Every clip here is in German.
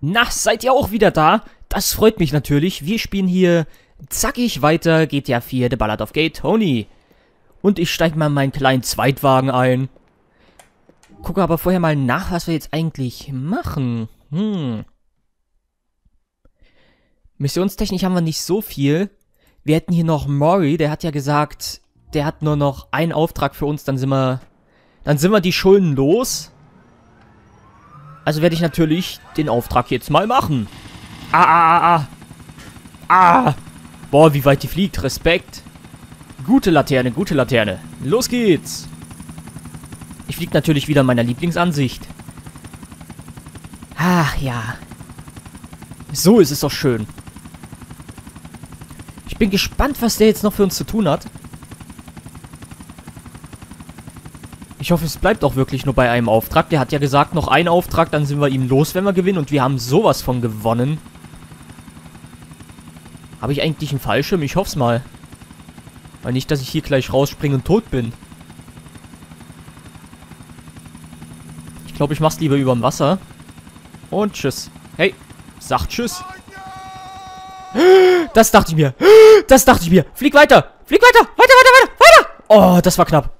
Na, seid ihr auch wieder da? Das freut mich natürlich. Wir spielen hier zackig weiter GTA 4, The Ballad of Gay Tony. Und ich steige mal in meinen kleinen Zweitwagen ein. Gucke aber vorher mal nach, was wir jetzt eigentlich machen. Missionstechnisch haben wir nicht so viel. Wir hätten hier noch Mori, der hat ja gesagt, der hat nur noch einen Auftrag für uns, dann sind wir die Schulden los. Also werde ich natürlich den Auftrag jetzt mal machen. Boah, wie weit die fliegt. Respekt. Gute Laterne, gute Laterne. Los geht's. Ich fliege natürlich wieder in meiner Lieblingsansicht. Ach ja. So ist es doch schön. Ich bin gespannt, was der jetzt noch für uns zu tun hat. Ich hoffe, es bleibt auch wirklich nur bei einem Auftrag. Der hat ja gesagt, noch ein Auftrag, dann sind wir ihm los, wenn wir gewinnen. Und wir haben sowas von gewonnen. Habe ich eigentlich einen Fallschirm? Ich hoffe es mal. Weil nicht, dass ich hier gleich rausspringe und tot bin. Ich glaube, ich mach's lieber überm Wasser. Und tschüss. Hey, sag tschüss. Das dachte ich mir. Das dachte ich mir. Flieg weiter. Flieg weiter. Weiter. Oh, das war knapp.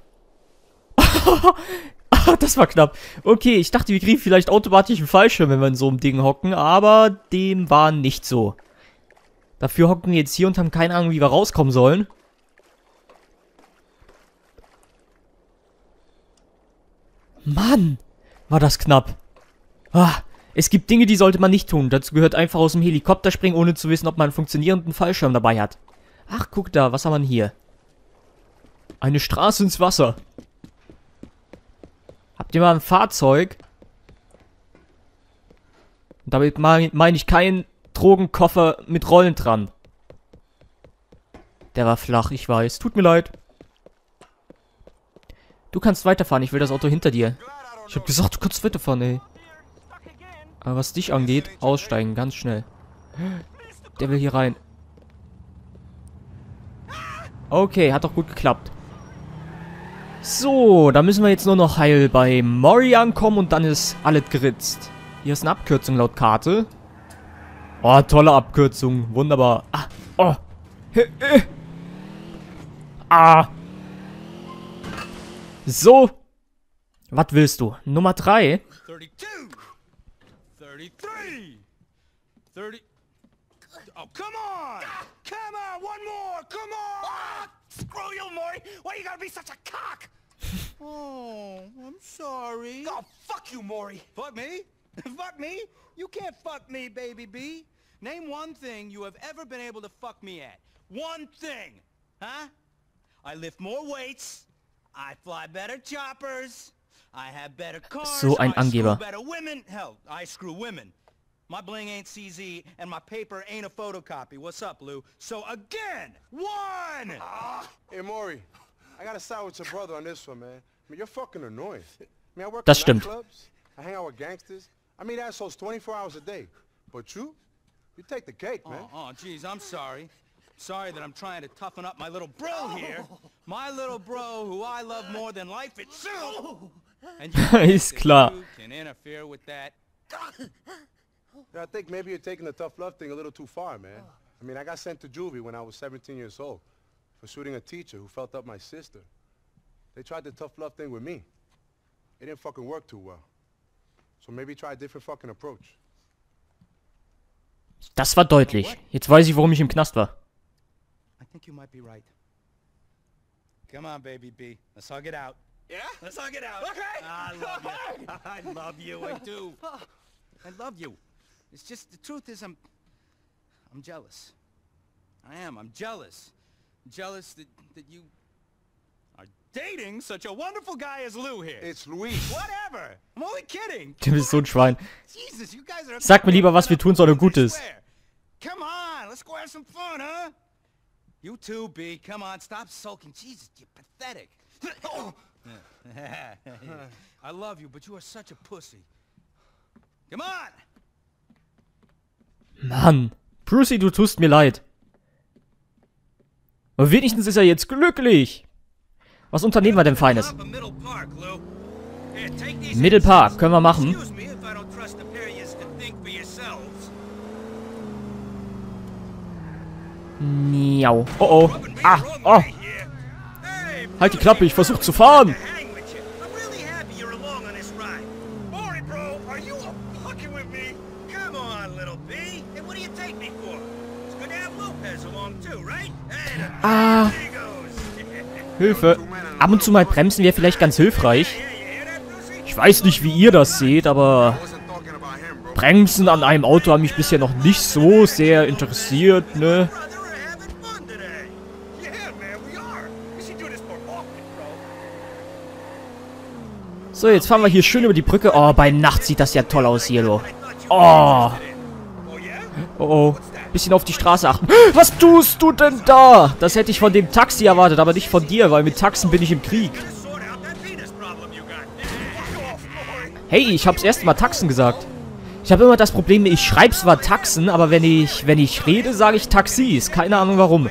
Das war knapp. Okay, ich dachte, wir kriegen vielleicht automatisch einen Fallschirm, wenn wir in so einem Ding hocken. Aber dem war nicht so. Dafür hocken wir jetzt hier und haben keine Ahnung, wie wir rauskommen sollen. Mann, war das knapp. Es gibt Dinge, die sollte man nicht tun. Dazu gehört einfach aus dem Helikopter springen, ohne zu wissen, ob man einen funktionierenden Fallschirm dabei hat. Ach, guck da, was haben wir denn hier? Eine Straße ins Wasser. Habt ihr mal ein Fahrzeug? Und damit meine ich keinen Drogenkoffer mit Rollen dran. Der war flach, ich weiß. Tut mir leid. Du kannst weiterfahren, ich will das Auto hinter dir. Ich hab gesagt, du kannst weiterfahren, ey. Aber was dich angeht, aussteigen, ganz schnell. Der will hier rein. Okay, hat doch gut geklappt. So, da müssen wir jetzt nur noch heil bei Mori ankommen und dann ist alles geritzt. Hier ist eine Abkürzung laut Karte. Oh, tolle Abkürzung. Wunderbar. So. Was willst du? Nummer 3? 32. 33. 30. Oh, come on! Come on! One more! Come on! Screw you, Maury! Why you gotta be such a cock? Oh, I'm sorry. Oh, fuck you, Maury! Fuck me? Fuck me? You can't fuck me, baby B. Name one thing you have ever been able to fuck me at. One thing. Huh? I lift more weights. I fly better choppers. I have better cars. So ein Angeber. I screw better women. Hell, I screw women. My bling ain't CZ, and my paper ain't a photocopy. What's up, Lou? So again, one! Hey, Maury, I gotta side with your brother on this one, man. I mean, you're fucking annoying. I mean, I work Das in stimmt. nightclubs, I hang out with gangsters. I mean, assholes 24 hours a day. But you take the cake, man. Oh, geez, I'm sorry. Sorry that I'm trying to toughen up my little bro here. My little bro, who I love more than life itself. And you Ist klar. can interfere with that. Yeah, I think maybe you're taking the tough love thing a little too far, man. I mean, I got sent to juvie when I was 17 years old for shooting a teacher who felt up my sister. They tried the tough love thing with me. It didn't fucking work too well. So maybe try a different fucking approach. Das war deutlich. Jetzt weiß ich, warum ich im Knast war. I think you might be right. Come on, baby B. Let's hug it out. Yeah? Let's hug it out. Okay. I love you. I love you. I do. I love you. It's just, the truth is, I'm jealous. I am. I'm jealous. Jealous that you are dating such a wonderful guy as Lou here. It's Luis. Whatever. I'm only kidding. Du bist so ein Schwein. Jesus, you guys are... Sag mir lieber, was wir tun sollen und gut ist. Come on, let's go have some fun, huh? You too, B. Come on, stop sulking. Jesus, you're pathetic. I love you, but you are such a pussy. Come on! Mann. Brucey, du tust mir leid. Aber wenigstens ist er jetzt glücklich. Was unternehmen wir denn Feines? Middle Park, können wir machen. think for yourselves. Miau. Oh oh. Ah, oh. Halt die Klappe, ich versuche zu fahren. Ah. Hilfe. Ab und zu mal bremsen wäre vielleicht ganz hilfreich. Ich weiß nicht, wie ihr das seht, aber Bremsen an einem Auto haben mich bisher noch nicht so sehr interessiert, ne? So, jetzt fahren wir hier schön über die Brücke. Oh, bei Nacht sieht das ja toll aus hier, du. Oh. Oh, oh. Bisschen auf die Straße achten. Was tust du denn da? Das hätte ich von dem Taxi erwartet, aber nicht von dir, weil mit Taxen bin ich im Krieg. Hey, ich hab's erst mal Taxen gesagt. Ich habe immer das Problem, ich schreibe zwar Taxen, aber wenn ich rede, sage ich Taxis. Keine Ahnung warum.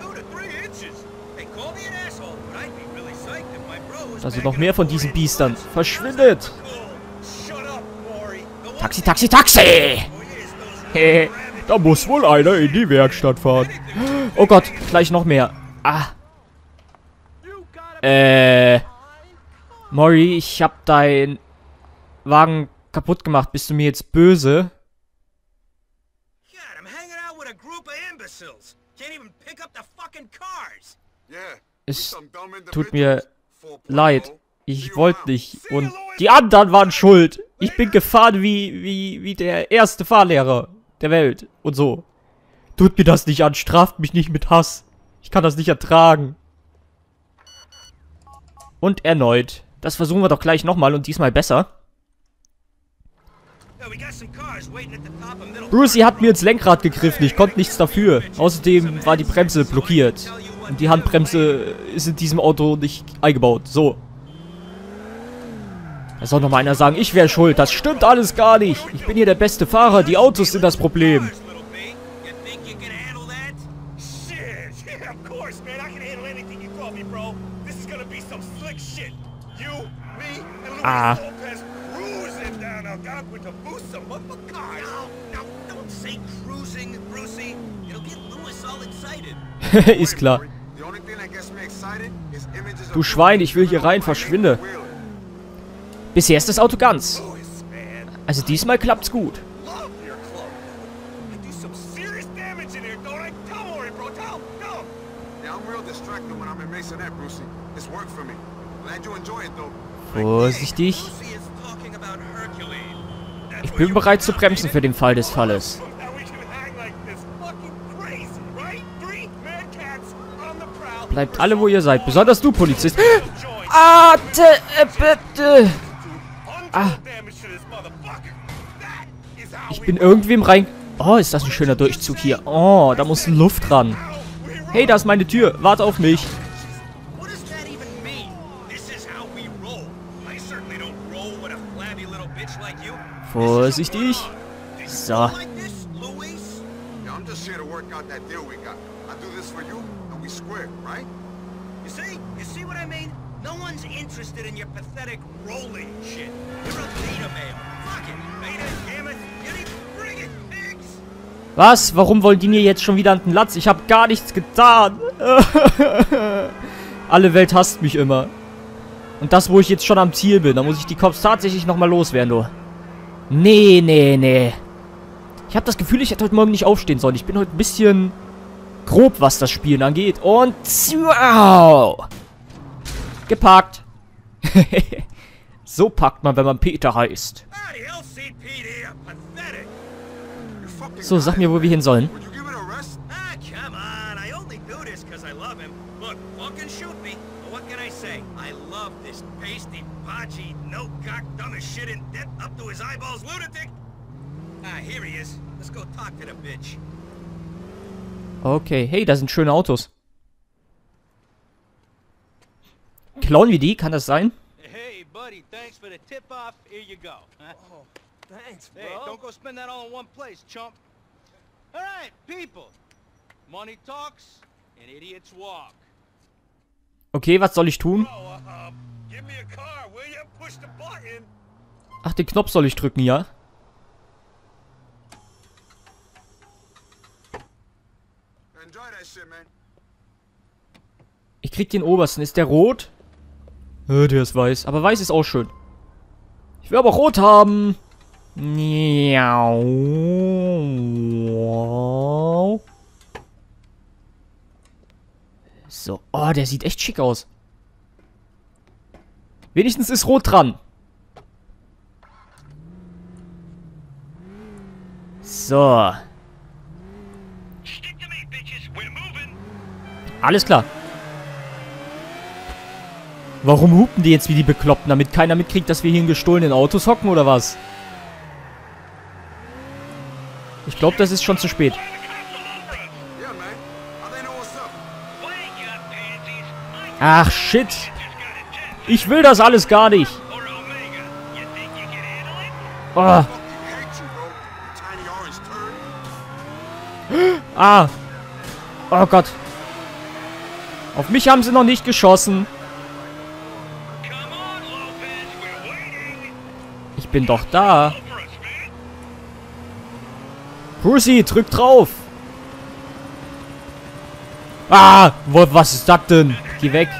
Also noch mehr von diesen Biestern. Verschwindet! Taxi, Taxi, Taxi! Hehe. Da muss wohl einer in die Werkstatt fahren. Oh Gott, gleich noch mehr. Ah. Mori, ich hab deinen Wagen kaputt gemacht. Bist du mir jetzt böse? Es tut mir leid. Ich wollte nicht. Und die anderen waren schuld. Ich bin gefahren wie der erste Fahrlehrer der Welt. Und so. Tut mir das nicht an. Straft mich nicht mit Hass. Ich kann das nicht ertragen. Und erneut. Das versuchen wir doch gleich nochmal und diesmal besser. Brucey hat mir ins Lenkrad gegriffen. Ich konnte nichts dafür. Außerdem war die Bremse blockiert. Und die Handbremse ist in diesem Auto nicht eingebaut. So. Da soll noch mal einer sagen, ich wäre schuld. Das stimmt alles gar nicht. Ich bin hier der beste Fahrer. Die Autos sind das Problem. Ah. Ist klar. Du Schwein, ich will hier rein, verschwinde. Bisher ist das Auto ganz. Also diesmal klappt's gut. Vorsichtig. Ich bin bereit zu bremsen für den Fall des Falles. Bleibt alle, wo ihr seid. Besonders du, Polizist. Bitte. Ah. Ich bin irgendwem rein... Oh, ist das ein schöner Durchzug hier. Oh, da muss Luft ran. Hey, da ist meine Tür. Warte auf mich. Vorsichtig. So. Was? Warum wollen die mir jetzt schon wieder an den Latz? Ich habe gar nichts getan. Alle Welt hasst mich immer. Und das, wo ich jetzt schon am Ziel bin. Da muss ich die Cops tatsächlich nochmal loswerden, du. Nee. Ich habe das Gefühl, ich hätte heute Morgen nicht aufstehen sollen. Ich bin heute ein bisschen grob, was das Spielen angeht. Und... Wow! Geparkt. So packt man, wenn man Peter heißt. So, sag mir, wo wir hin sollen. Okay, hey, da sind schöne Autos. Klauen wir die? Kann das sein? Hey, buddy, thanks for the tip-off. Here you go. Oh, thanks, bro. Hey, don't go spend that all in one place, chump. All right, people. Money talks and idiots walk. Okay, was soll ich tun? Give me a car, will you? Push the button. Ach, den Knopf soll ich drücken, ja? Enjoy that shit, man. Ich krieg den obersten. Ist der rot? Der ist weiß. Aber weiß ist auch schön. Ich will aber rot haben. So. Oh, der sieht echt schick aus. Wenigstens ist rot dran. So. Alles klar. Warum hupen die jetzt wie die Bekloppten, damit keiner mitkriegt, dass wir hier in gestohlenen Autos hocken, oder was? Ich glaube, das ist schon zu spät. Ach, shit. Ich will das alles gar nicht. Oh. Ah. Oh Gott. Auf mich haben sie noch nicht geschossen. Ich bin doch da. Brucey, drück drauf. Ah, was ist das denn? Geh weg.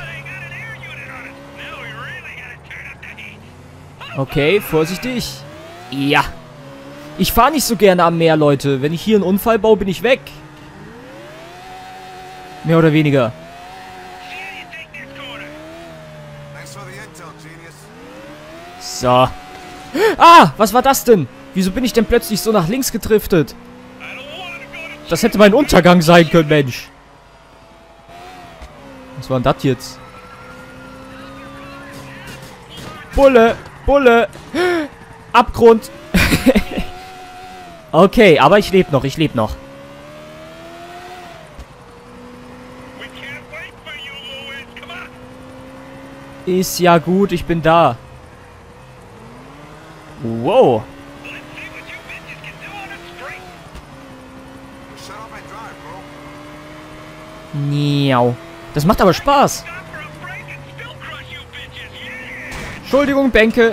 Okay, vorsichtig. Ja. Ich fahre nicht so gerne am Meer, Leute. Wenn ich hier einen Unfall baue, bin ich weg. Mehr oder weniger. So. Ah, was war das denn? Wieso bin ich denn plötzlich so nach links gedriftet? Das hätte mein Untergang sein können, Mensch. Was war denn das jetzt? Bulle, Bulle. Abgrund. Okay, aber ich lebe noch, ich lebe noch. Ist ja gut, ich bin da. Wow. Miau. Das macht aber Spaß. Entschuldigung, Bänke.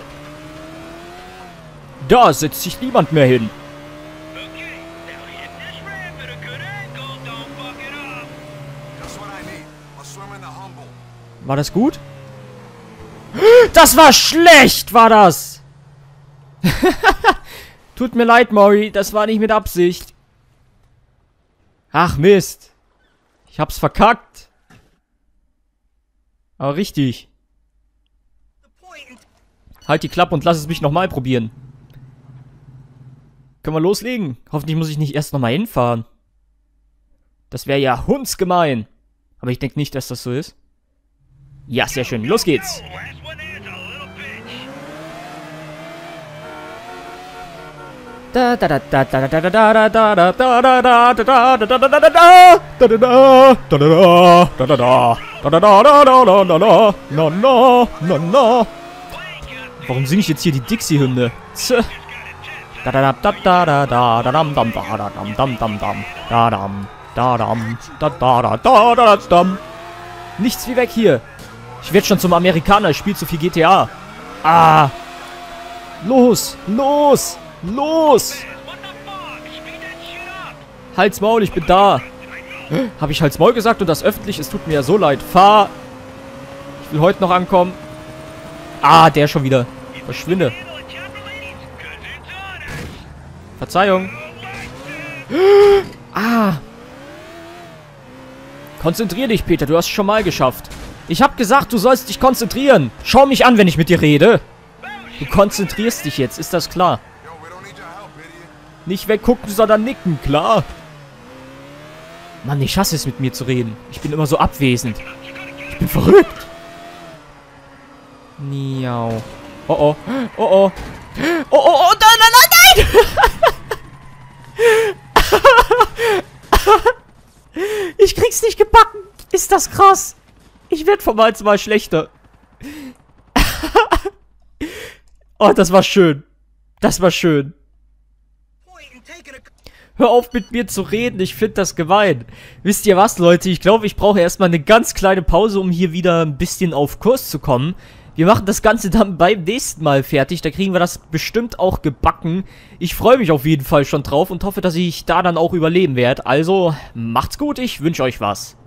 Da setzt sich niemand mehr hin. War das gut? Das war schlecht, war das. Tut mir leid, Maury. Das war nicht mit Absicht. Ach, Mist. Ich hab's verkackt. Aber richtig. Halt die Klappe und lass es mich nochmal probieren. Können wir loslegen? Hoffentlich muss ich nicht erst nochmal hinfahren. Das wäre ja hundsgemein. Aber ich denke nicht, dass das so ist. Ja, sehr schön. Los geht's. Warum singe ich jetzt hier die Dixie-Hymne? Nichts wie weg hier. Ich werde schon zum Amerikaner. Ich spiele zu viel GTA. Ah. Los. Los. Los. Halt's Maul, ich bin da. Habe ich Halt's Maul gesagt und das öffentlich? Es tut mir ja so leid. Fahr. Ich will heute noch ankommen. Ah, der schon wieder. Verschwinde. Verzeihung. Ah. Konzentrier dich, Peter. Du hast es schon mal geschafft. Ich habe gesagt, du sollst dich konzentrieren. Schau mich an, wenn ich mit dir rede. Du konzentrierst dich jetzt, ist das klar? Nicht weggucken, sondern nicken, klar? Mann, ich hasse es, mit mir zu reden. Ich bin immer so abwesend. Ich bin verrückt. Miau. Oh oh. Oh oh. Oh oh oh. Nein, nein, nein, nein! Ich krieg's nicht gebacken. Ist das krass? Ich werd vom Mal zu Mal schlechter. Oh, das war schön. Das war schön. Hör auf mit mir zu reden, ich finde das gemein. Wisst ihr was, Leute? Ich glaube, ich brauche erstmal eine ganz kleine Pause, um hier wieder ein bisschen auf Kurs zu kommen. Wir machen das Ganze dann beim nächsten Mal fertig. Da kriegen wir das bestimmt auch gebacken. Ich freue mich auf jeden Fall schon drauf und hoffe, dass ich da dann auch überleben werde. Also, macht's gut, ich wünsche euch was.